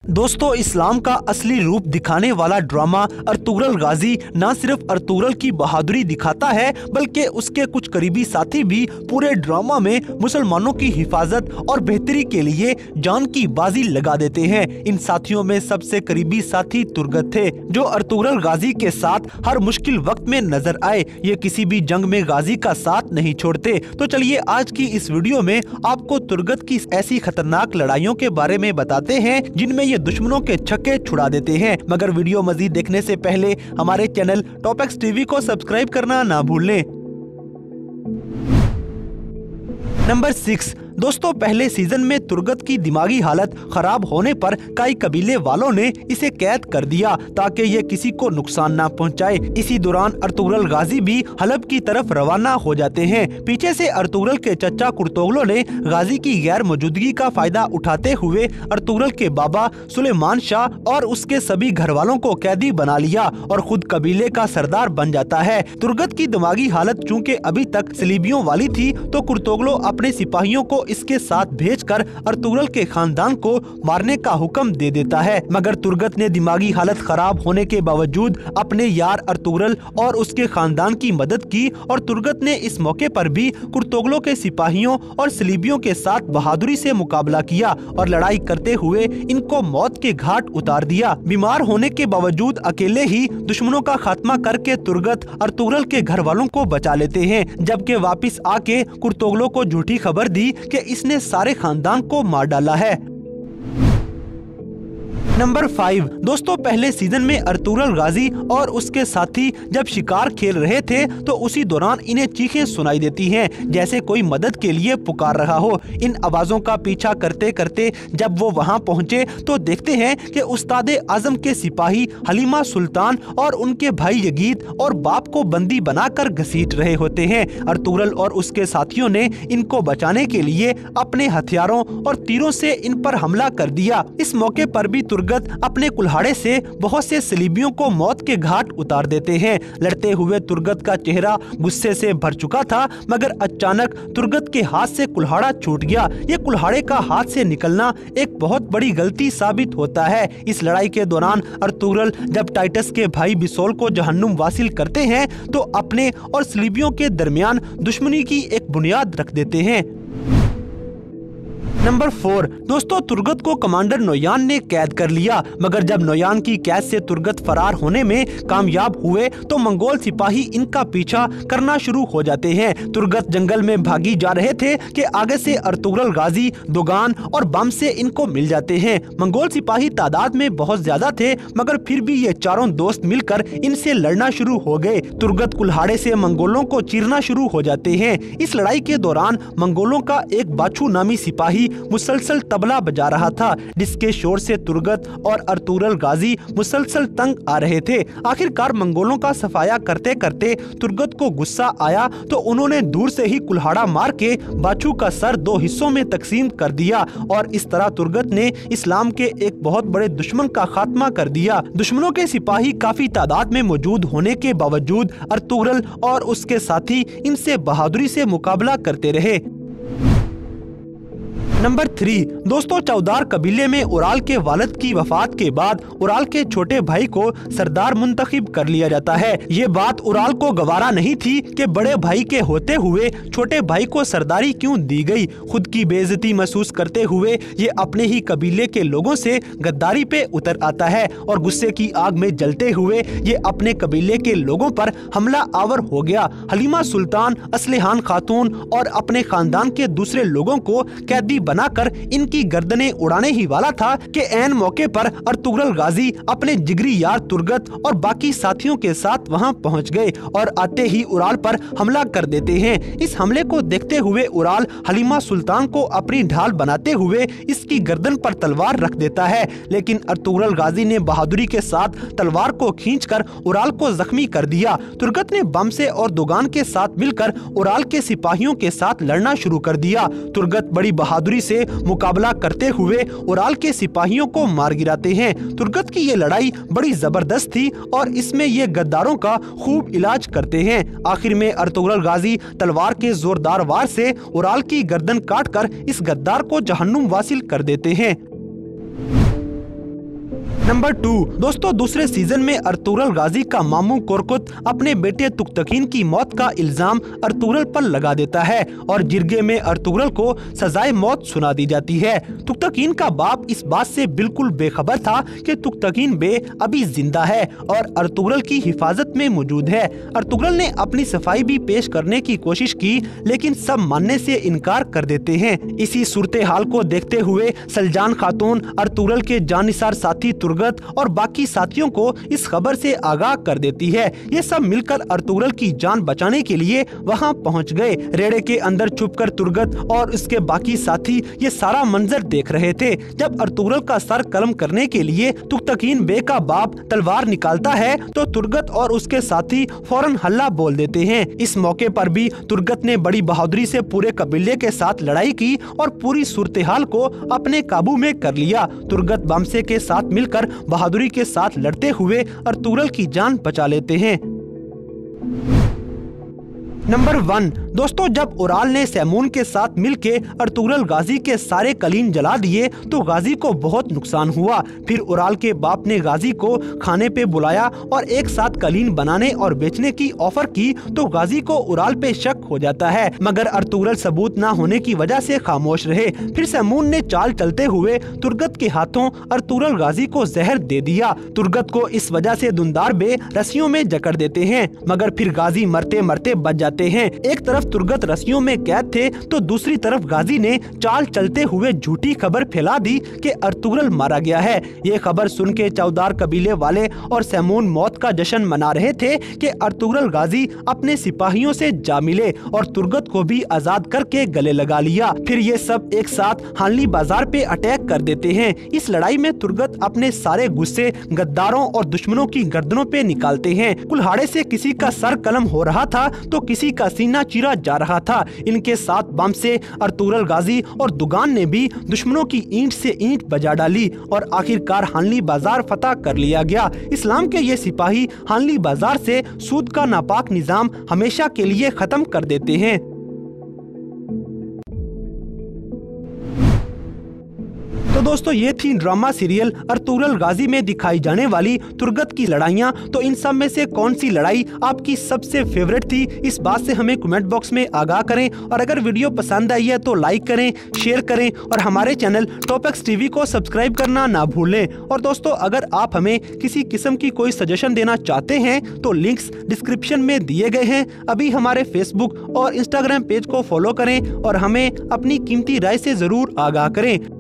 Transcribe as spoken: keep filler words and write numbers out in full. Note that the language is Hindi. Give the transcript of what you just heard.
दोस्तों, इस्लाम का असली रूप दिखाने वाला ड्रामा अर्तुगरुल गाजी न सिर्फ अर्तुगरुल की बहादुरी दिखाता है बल्कि उसके कुछ करीबी साथी भी पूरे ड्रामा में मुसलमानों की हिफाजत और बेहतरी के लिए जान की बाजी लगा देते हैं। इन साथियों में सबसे करीबी साथी तुर्गत थे, जो अर्तुगरुल गाजी के साथ हर मुश्किल वक्त में नजर आए। ये किसी भी जंग में गाजी का साथ नहीं छोड़ते। तो चलिए आज की इस वीडियो में आपको तुर्गत की ऐसी खतरनाक लड़ाइयों के बारे में बताते हैं जिनमें ये दुश्मनों के छक्के छुड़ा देते हैं। मगर वीडियो मजीद देखने से पहले हमारे चैनल टॉप एक्स टीवी को सब्सक्राइब करना ना भूलें। Number six. दोस्तों, पहले सीजन में तुर्गत की दिमागी हालत खराब होने पर कई कबीले वालों ने इसे कैद कर दिया ताकि ये किसी को नुकसान ना पहुंचाए। इसी दौरान अर्तुगरुल गाजी भी हलब की तरफ रवाना हो जाते हैं। पीछे से अर्तुगरुल के चचा कुर्तोगलो ने गाजी की गैर मौजूदगी का फायदा उठाते हुए अर्तुगरुल के बाबा सुलेमान शाह और उसके सभी घर वालों को कैदी बना लिया और खुद कबीले का सरदार बन जाता है। तुर्गत की दिमागी हालत चूँकि अभी तक सलीबियों वाली थी तो कुर्तोगलो अपने सिपाहियों को इसके साथ भेजकर अर्तुगरुल के खानदान को मारने का हुक्म दे देता है। मगर तुर्गत ने दिमागी हालत खराब होने के बावजूद अपने यार अर्तुगरुल और उसके खानदान की मदद की और तुर्गत ने इस मौके पर भी कुर्तोगलो के सिपाहियों और सलीबियों के साथ बहादुरी से मुकाबला किया और लड़ाई करते हुए इनको मौत के घाट उतार दिया। बीमार होने के बावजूद अकेले ही दुश्मनों का खात्मा करके तुर्गत अर्तुगरुल के घर वालों को बचा लेते हैं, जबकि वापिस आके कुर्तोगलो को झूठी खबर दी कि इसने सारे खानदान को मार डाला है। Number five. दोस्तों, पहले सीजन में अर्तुगरुल गाजी और उसके साथी जब शिकार खेल रहे थे तो उसी दौरान इन्हें चीखें सुनाई देती हैं जैसे कोई मदद के लिए पुकार रहा हो। इन आवाजों का पीछा करते करते जब वो वहां पहुंचे तो देखते हैं कि उस्ताद आजम के सिपाही हलीमा सुल्तान और उनके भाई यगीद और बाप को बंदी बनाकर घसीट रहे होते हैं। अर्तुगरुल और उसके साथियों ने इनको बचाने के लिए अपने हथियारों और तीरों से इन पर हमला कर दिया। इस मौके पर भी तुर्गत अपने कुल्हाड़े से बहुत से सलीबियों को मौत के घाट उतार देते हैं। लड़ते हुए तुर्गत का चेहरा गुस्से से भर चुका था, मगर अचानक तुर्गत के हाथ से कुल्हाड़ा छूट गया। ये कुल्हाड़े का हाथ से निकलना एक बहुत बड़ी गलती साबित होता है। इस लड़ाई के दौरान अर्तुगरुल जब टाइटस के भाई बिसोल को जहन्नुम वासिल करते हैं तो अपने और सलीबियों के दरमियान दुश्मनी की एक बुनियाद रख देते हैं। Number four. दोस्तों, तुर्गत को कमांडर नोयान ने कैद कर लिया, मगर जब नोयान की कैद से तुर्गत फरार होने में कामयाब हुए तो मंगोल सिपाही इनका पीछा करना शुरू हो जाते हैं। तुर्गत जंगल में भागी जा रहे थे कि आगे से अर्तुगरुल गाजी, दोगान और बम से इनको मिल जाते हैं। मंगोल सिपाही तादाद में बहुत ज्यादा थे, मगर फिर भी ये चारों दोस्त मिलकर इनसे लड़ना शुरू हो गए। तुर्गत कुल्हाड़े से मंगोलों को चीरना शुरू हो जाते हैं। इस लड़ाई के दौरान मंगोलों का एक बाछू नामी सिपाही मुसलसल तबला बजा रहा था, जिसके शोर से तुर्गत और अर्तुगरुल गाजी मुसलसल तंग आ रहे थे। आखिरकार मंगोलों का सफाया करते करते तुर्गत को गुस्सा आया तो उन्होंने दूर से ही कुल्हाड़ा मार के बाछू का सर दो हिस्सों में तकसीम कर दिया और इस तरह तुर्गत ने इस्लाम के एक बहुत बड़े दुश्मन का खात्मा कर दिया। दुश्मनों के सिपाही काफी तादाद में मौजूद होने के बावजूद अर्तुगरुल और उसके साथी इनसे बहादुरी से मुकाबला करते रहे। Number three. दोस्तों, चौदार कबीले में उराल के वालिद की वफात के बाद उराल के छोटे भाई को सरदार मुंतखब कर लिया जाता है। ये बात उराल को गवारा नहीं थी कि बड़े भाई के होते हुए छोटे भाई को सरदारी क्यों दी गई। खुद की बेइज्जती महसूस करते हुए ये अपने ही कबीले के लोगों से गद्दारी पे उतर आता है और गुस्से की आग में जलते हुए ये अपने कबीले के लोगों पर हमला आवर हो गया। हलीमा सुल्तान, असलेहान खातून और अपने खानदान के दूसरे लोगों को कैदी बनाकर इनकी गर्दनें उड़ाने ही वाला था कि ऐन मौके पर अर्तुगरुल गाजी अपने जिगरी यार तुर्गत और बाकी साथियों के साथ वहां पहुंच गए और आते ही उराल पर हमला कर देते हैं। इस हमले को देखते हुए उराल हलीमा सुल्तान को अपनी ढाल बनाते हुए इसकी गर्दन पर तलवार रख देता है, लेकिन अर्तुगरुल गाजी ने बहादुरी के साथ तलवार को खींचकर उराल को जख्मी कर दिया। तुर्गत ने बम से और दोगान के साथ मिलकर उराल के सिपाहियों के साथ लड़ना शुरू कर दिया। तुर्गत बड़ी बहादुरी से मुकाबला करते हुए उराल के सिपाहियों को मार गिराते हैं। तुर्गत की ये लड़ाई बड़ी जबरदस्त थी और इसमें ये गद्दारों का खूब इलाज करते हैं। आखिर में अर्तुगरुल गाजी तलवार के जोरदार वार से उराल की गर्दन काटकर इस गद्दार को जहन्नुम वासिल कर देते हैं। नंबर टू, दोस्तों दूसरे सीजन में अर्तुगरुल गाजी का मामू कोरकुत अपने बेटे तुगतकीन की मौत का इल्जाम अर्तुगरुल पर लगा देता है और जिरगे में अर्तुगरुल को सजाए मौत सुना दी जाती है। तुगतकीन का बाप इस बात से बिल्कुल बेखबर था कि तुगतकीन बे अभी जिंदा है और अर्तुगरुल की हिफाजत में मौजूद है। अर्तुगरुल ने अपनी सफाई भी पेश करने की कोशिश की, लेकिन सब मानने से इनकार कर देते हैं। इसी सूरत हाल को देखते हुए सलजान खातून अर्तुगरुल के जानिसार साथी तुर्गत और बाकी साथियों को इस खबर से आगाह कर देती है। ये सब मिलकर अर्तुगरुल की जान बचाने के लिए वहां पहुंच गए। रेड़े के अंदर छुपकर तुर्गत और उसके बाकी साथी ये सारा मंजर देख रहे थे। जब अर्तुगरुल का सर कलम करने के लिए तुगतकीन बे का बाप तलवार निकालता है तो तुर्गत और उसके साथी फौरन हल्ला बोल देते हैं। इस मौके पर भी तुर्गत ने बड़ी बहादुरी से पूरे कबीले के साथ लड़ाई की और पूरी सूरत हाल को अपने काबू में कर लिया। तुर्गत बामसे के साथ मिलकर बहादुरी के साथ लड़ते हुए अर्तुगरुल की जान बचा लेते हैं। नंबर वन, दोस्तों जब उराल ने सैमून के साथ मिलके अर्तुगरुल गाजी के सारे कलीन जला दिए तो गाजी को बहुत नुकसान हुआ। फिर उराल के बाप ने गाजी को खाने पे बुलाया और एक साथ कलीन बनाने और बेचने की ऑफर की तो गाजी को उराल पे शक हो जाता है, मगर अर्तुगरुल सबूत न होने की वजह से खामोश रहे। फिर सैमून ने चाल चलते हुए तुर्गत के हाथों अर्तुगरुल गाजी को जहर दे दिया। तुर्गत को इस वजह से दुंदार बे रस्सियों में जकड़ देते हैं, मगर फिर गाजी मरते मरते बच जाते हैं। एक तरफ तुर्गत रस्सियों में कैद थे तो दूसरी तरफ गाजी ने चाल चलते हुए झूठी खबर फैला दी कि अर्तुगरुल मारा गया है। ये खबर सुन के चौदार कबीले वाले और सैमून मौत का जश्न मना रहे थे कि अर्तुगरुल गाजी अपने सिपाहियों से जा मिले और तुर्गत को भी आजाद करके गले लगा लिया। फिर ये सब एक साथ हानली बाजार पे अटैक कर देते हैं। इस लड़ाई में तुर्गत अपने सारे गुस्से गद्दारों और दुश्मनों की गर्दनों पे निकालते हैं। कुल्हाड़े से किसी का सर कलम हो रहा था तो किसी का सीना चीरा जा रहा था। इनके साथ बामसे अर्तुगरुल गाजी और दुगान ने भी दुश्मनों की ईंट से ईंट बजा डाली और आखिरकार हानली बाजार फतह कर लिया गया। इस्लाम के ये सिपाही हानली बाजार से सूद का नापाक निजाम हमेशा के लिए खत्म कर देते हैं। तो दोस्तों ये थी ड्रामा सीरियल अर्तुगरुल गाजी में दिखाई जाने वाली तुर्गत की लड़ाइयाँ। तो इन सब में से कौन सी लड़ाई आपकी सबसे फेवरेट थी, इस बात से हमें कमेंट बॉक्स में आगाह करें। और अगर वीडियो पसंद आई है तो लाइक करें, शेयर करें और हमारे चैनल टॉपएक्स टीवी को सब्सक्राइब करना ना भूलें। और दोस्तों अगर आप हमें किसी किस्म की कोई सजेशन देना चाहते हैं तो लिंक्स डिस्क्रिप्शन में दिए गए हैं। अभी हमारे फेसबुक और इंस्टाग्राम पेज को फॉलो करें और हमें अपनी कीमती राय से जरूर आगाह करें।